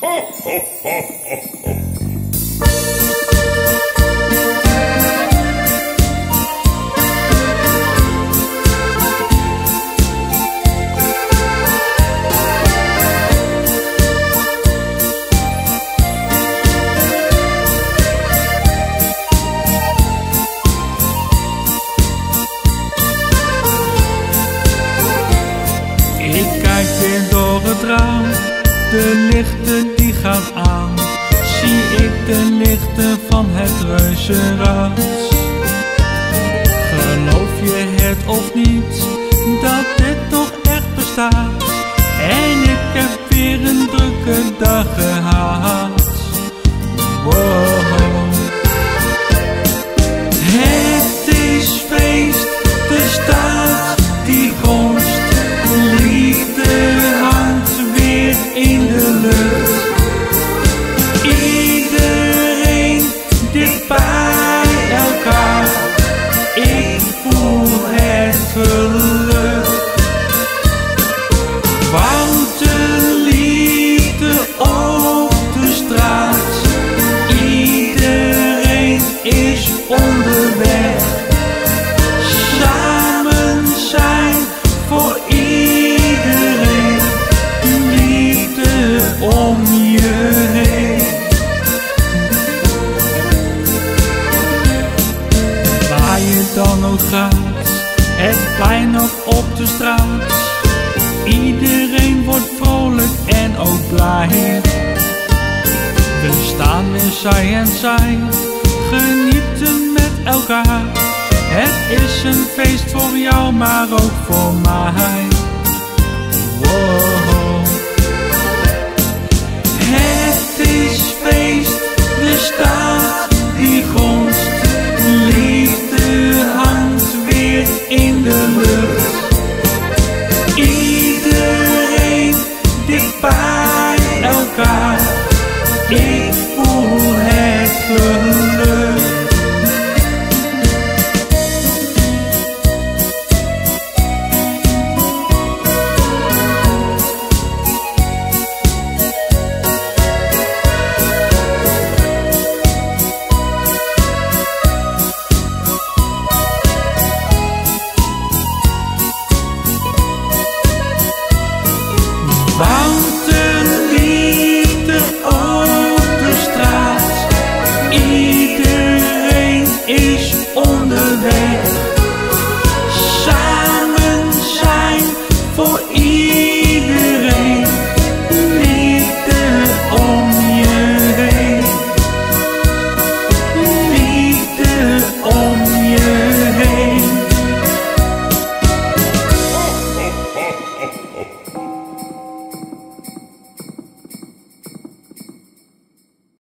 Ik kijk weer door het raam, de lichten die gaan aan. Zie ik de lichten van het reuzenrad. Geloof je het of niet, dat dit toch echt bestaat? En ik heb weer een drukke dag gehad. Wow. Het is feest, de staat die gonst. Liefde hangt weer in de lucht. Iedereen dicht bij elkaar. Ik voel het geluk. Want de liefde op de straat. Iedereen is onderweg. Samen zijn voor iedereen. Liefde om je heen. Waar je dan ook gaat, het plein of op de straat. Iedereen wordt vrolijk en ook blij. We staan weer zij en zij, genieten met elkaar. Het is een feest voor jou, maar ook voor mij. Wow. Het is feest, de staat die gonst. Liefde hangt weer in de lucht. Iedereen dicht bij elkaar.